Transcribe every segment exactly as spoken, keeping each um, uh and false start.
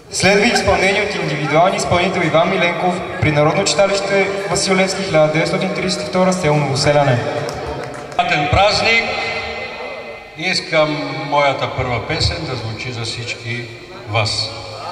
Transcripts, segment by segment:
Следва изпълнение от индивидуалния изпълнител Иван Миленков при Народно читалище Васил Левски хиляда деветстотин тридесет и втора, село Новоселяне. Празник! Искам моята първа песен да звучи за всички вас.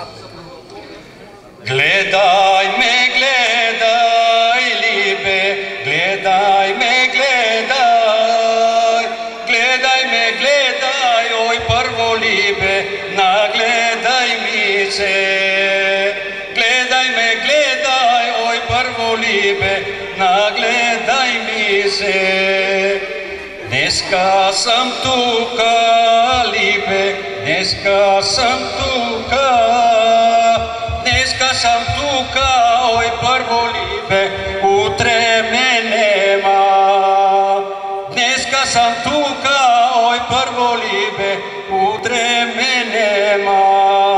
Гледай ме, гледай, либе, гледай ме, гледай, гледай ме, гледай, ой, първо либе, нагледай ми се. Гледай ме, гледай, ой, първо либе, нагледай ми се. Днеска съм тука, либе, днеска съм тука, днеска съм тука, ой, първо либе, утре ме нема. Днеска съм тука, ой, първо либе, утре ме нема.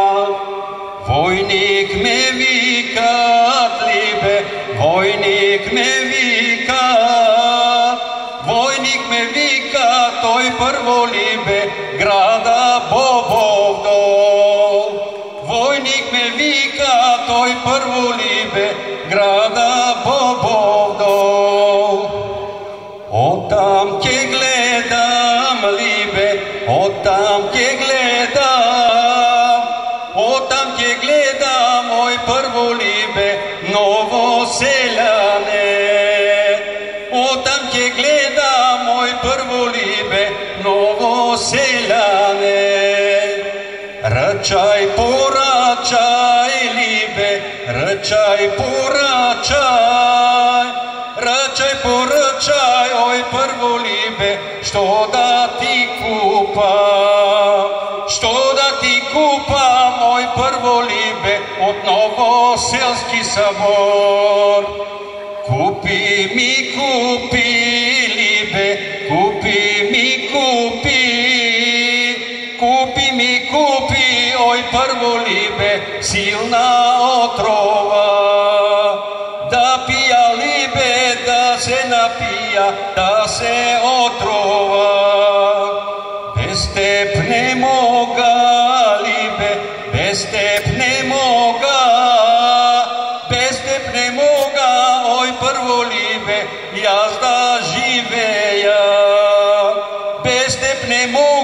Войник ме викат, либе, войник ме викат, войник ме вика, той първо либе, града Бобов дол. Войник ме вика, той първо либе, града Бобов дол. Оттам ке гледам, либе, оттам ке гледам, оттам ке гледам, ой, първо либе, Новоселяне. Оттам ке гледам, ой, първо либе, Новоселяне. Ръчай, поръчай, либе, ръчай, поръчай, ръчай, поръчай, ой, първо либе, що да ти купа, що да ти купа, ой, първо либе, от Новоселски събор. Купи ми, купи, либе, купи ми, купи, купи ми, купи, ой, първо либе, силна отрова. Да пия, либе, да се напия, да се отрова. Без теб не мога, либе, без теб не мога, без теб не мога, ой, първо либе, и аз да живея. Без теб не мога,